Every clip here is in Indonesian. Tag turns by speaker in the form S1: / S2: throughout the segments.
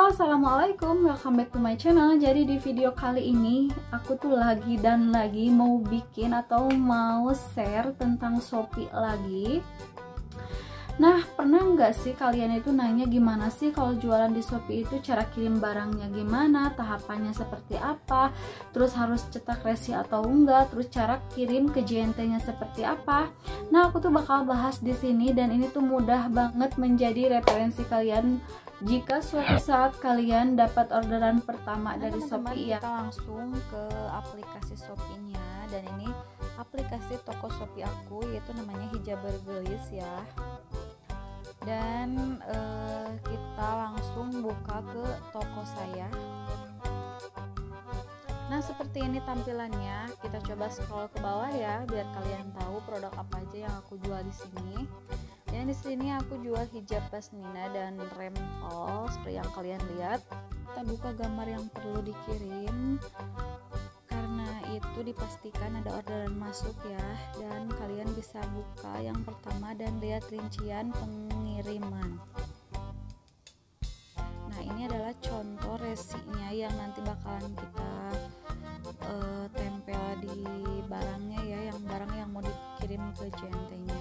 S1: Halo, assalamualaikum, welcome back to my channel. Jadi di video kali ini aku tuh lagi mau bikin atau mau share tentang Shopee lagi. Nah, pernah nggak sih kalian itu nanya gimana sih kalau jualan di Shopee itu, cara kirim barangnya gimana, tahapannya seperti apa, terus harus cetak resi atau enggak, terus cara kirim ke JNT-nya seperti apa. Nah, aku tuh bakal bahas di sini dan ini tuh mudah banget menjadi referensi kalian jika suatu saat kalian dapat orderan pertama dari Shopee ya.
S2: Kita langsung ke aplikasi Shopee-nya, dan ini aplikasi toko Shopee aku, yaitu namanya Hijaber Gelis ya. Dan kita langsung buka ke toko saya. Nah, seperti ini tampilannya. Kita coba scroll ke bawah ya, biar kalian tahu produk apa aja yang aku jual di sini. Dan di sini aku jual hijab pasmina dan rempel seperti yang kalian lihat. Kita buka gambar yang perlu dikirim, karena itu dipastikan ada orderan masuk ya. Dan kalian bisa buka yang pertama dan lihat rincian pengiriman. Nah, ini adalah contoh resinya yang nanti bakalan kita tempel di barangnya ya, yang barang yang mau dikirim ke JNT-nya.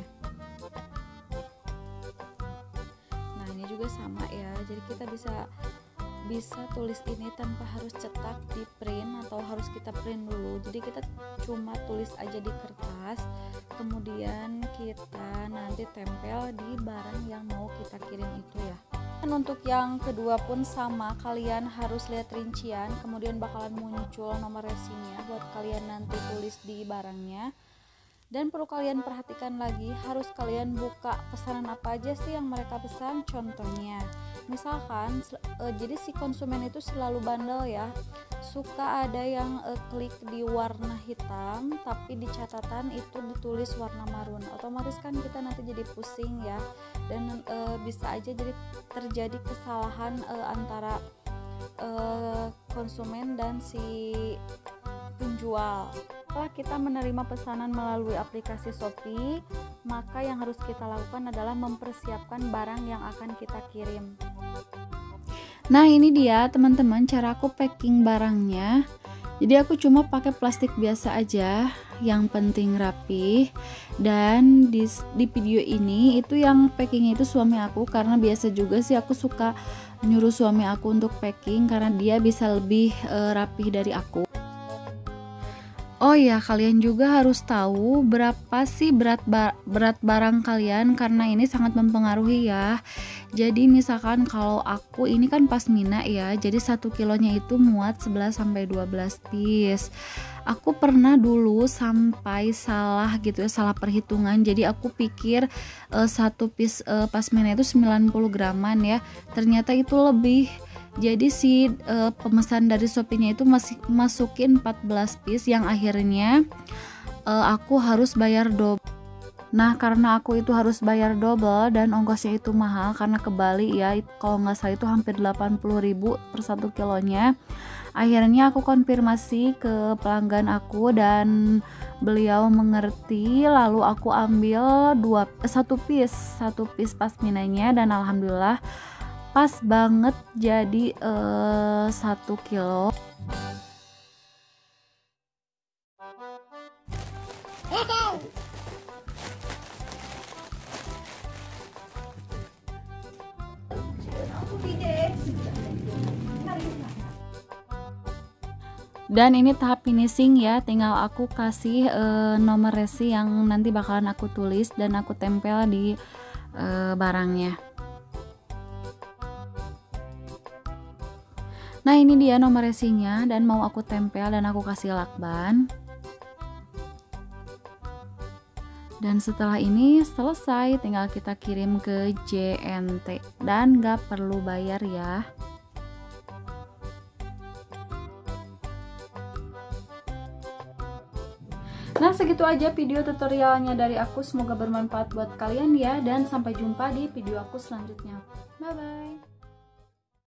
S2: Nah, ini juga sama ya, jadi kita bisa tulis ini tanpa harus cetak di print atau harus kita print dulu. Jadi kita cuma tulis aja di kertas, kemudian kita nanti tempel di barang yang mau kita kirim itu ya. Dan untuk yang kedua pun sama, kalian harus lihat rincian, kemudian bakalan muncul nomor resinya buat kalian nanti tulis di barangnya. Dan perlu kalian perhatikan lagi, harus kalian buka pesanan apa aja sih yang mereka pesan. Contohnya misalkan jadi si konsumen itu selalu bandel ya, suka ada yang klik di warna hitam tapi di catatan itu ditulis warna marun. Otomatis kan kita nanti jadi pusing ya, dan bisa aja jadi terjadi kesalahan antara konsumen dan si penjual. Setelah kita menerima pesanan melalui aplikasi Shopee, maka yang harus kita lakukan adalah mempersiapkan barang yang akan kita kirim.
S1: Nah, ini dia teman-teman cara aku packing barangnya. Jadi aku cuma pakai plastik biasa aja, yang penting rapi. Dan di video ini itu yang packingnya itu suami aku, karena biasa juga sih aku suka nyuruh suami aku untuk packing karena dia bisa lebih rapih dari aku. Oh ya, kalian juga harus tahu berapa sih berat barang kalian, karena ini sangat mempengaruhi ya. Jadi misalkan kalau aku ini kan pasmina ya, jadi 1 kilonya itu muat 11-12 piece. Aku pernah dulu sampai salah gitu ya, salah perhitungan. Jadi aku pikir 1 piece pasmina itu 90 graman ya, ternyata itu lebih. Jadi si pemesan dari Shopee-nya itu masih masukin 14 piece yang akhirnya aku harus bayar double. Nah, karena aku itu harus bayar double dan ongkosnya itu mahal karena ke Bali ya, kalau nggak salah itu hampir 80.000 per 1 kilonya. Akhirnya aku konfirmasi ke pelanggan aku dan beliau mengerti, lalu aku ambil 1 piece pasminanya, dan alhamdulillah pas banget jadi 1 kilo. Dan ini tahap finishing ya, tinggal aku kasih nomor resi yang nanti bakalan aku tulis dan aku tempel di barangnya. Nah, ini dia nomor resinya dan mau aku tempel dan aku kasih lakban. Dan setelah ini selesai, tinggal kita kirim ke JNT dan gak perlu bayar ya. Nah, segitu aja video tutorialnya dari aku, semoga bermanfaat buat kalian ya, dan sampai jumpa di video aku selanjutnya. Bye bye.